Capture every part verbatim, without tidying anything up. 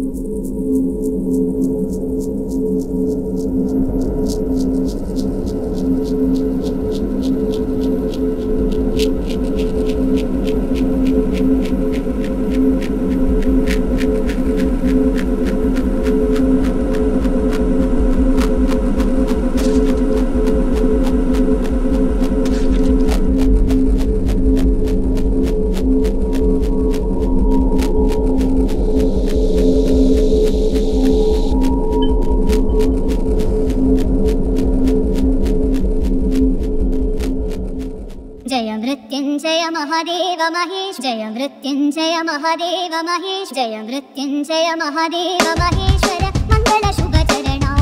जय मृत्युंजय महादेव महेश जय मृत्युंजय महादेव महेश जय मृत्युंजय महादेव महेश्वर मंगल शुभ चरणा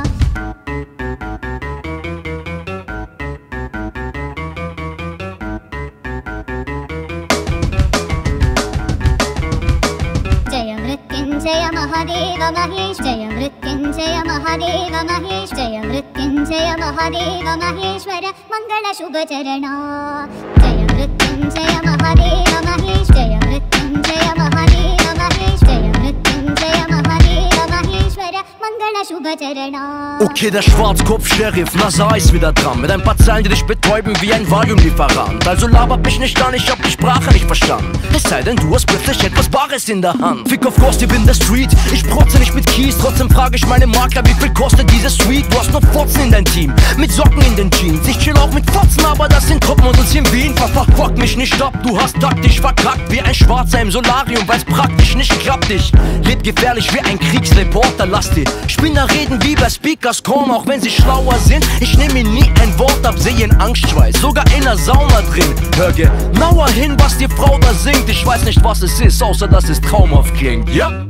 जय मृत्युंजय महादेव महेश जय मृत्युंजय महादेव महेश जय मृत्युंजय महादेव महेश्वर मंगल शुभ चरणा जय मृत्युंजय महादेव महेश जय मृत्युंजय महादेव महेश जय मृत्युंजय महादेव महेश्वर मंगल शुभ चरणा. Okay, der Schwarzkopf-Sheriff, Nasa ist wieder dran. Mit ein paar Zeilen, die dich betäuben wie ein Valium-Lieferant. Also labert mich nicht an, ich hab die Sprache nicht verstanden. Es sei denn, du hast plötzlich etwas Bares in der Hand. Fick auf Gossip in der Street, ich protze nicht mit Kies. Trotzdem frage ich meine Makler, wie viel kostet diese Suite? Du hast nur Fotzen in dein Team, mit Socken in den Jeans. Ich chill auch mit Fotzen, aber das sind Topmodels in Wien. Verfuck, fuck mich nicht ab, du hast taktisch verkackt. Wie ein Schwarzer im Solarium, weil's praktisch nicht klappt. Ich leb gefährlich wie ein Kriegsreporter, lass die Spinner reden wie bei Speakers Corn, auch wenn sie schlauer sind. Ich nehm mir nie ein Wort ab, seh in Angstschweiß, sogar in der Sauna drin. Hör genauer hin, was die Frau da singt. Ich weiß nicht, was es ist, außer dass es traumhaft klingt, ja? Aha.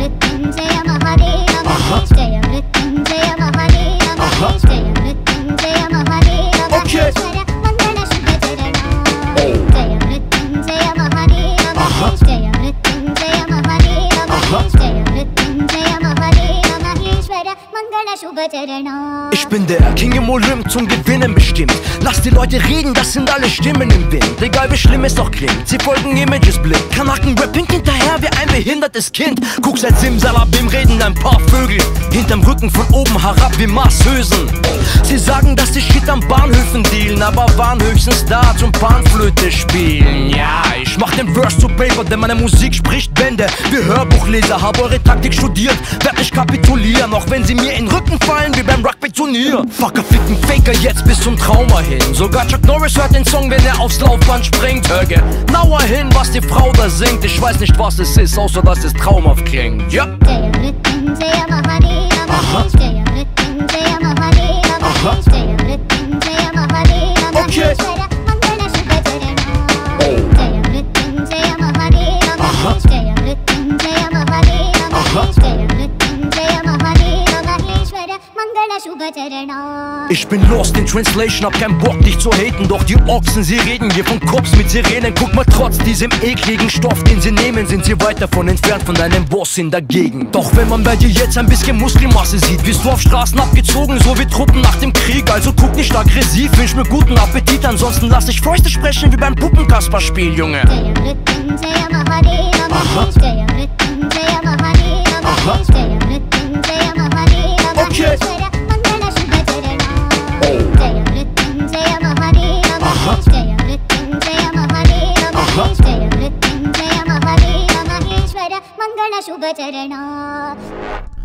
Okay. Ich bin der King im Olymp, zum Gewinnen bestimmt. Lass die Leute reden, das sind alle Stimmen im Wind. Egal wie schlimm es doch klingt, sie folgen Images blind. Kanaken-Rapping hinterher wie ein behindertes Kind. Guck seit Simsalabim reden ein paar Vögel hinterm Rücken von oben herab wie Masshösen. Sie sagen, dass die Shit an Bahnhöfen dealen, aber waren höchstens da zum Panflöte spielen. Ja, ich mach den Verse to Paper, denn meine Musik spricht Bände. Wie Hörbuchleser, hab eure Taktik studiert, werd nicht kapitulieren, auch wenn sie mir in den Rücken fallen wie beim Rugby-Turnier. Fucker ficken Faker jetzt bis zum Trauma hin. Sogar Chuck Norris hört den Song, wenn er aufs Laufband springt. Hör genauer hin, was die Frau da singt. Ich weiß nicht, was es ist, außer dass es traumhaft klingt. Ja. Aha. Okay. Ich bin lost in Translation, hab keinen Bock dich zu haten. Doch die Ochsen, sie reden hier von Cops mit Sirenen. Guck mal, trotz diesem ekligen Stoff, den sie nehmen, sind sie weit davon entfernt von deinem Boss in der Gegend. Doch wenn man bei dir jetzt ein bisschen Muskelmasse sieht, wirst du auf Straßen abgezogen, so wie Truppen nach dem Krieg. Also guck nicht aggressiv, wünsch mir guten Appetit. Ansonsten lass ich Fäuste sprechen wie beim Puppenkasperspiel, Junge. Aha. Okay. मंगल शुभ चरणा.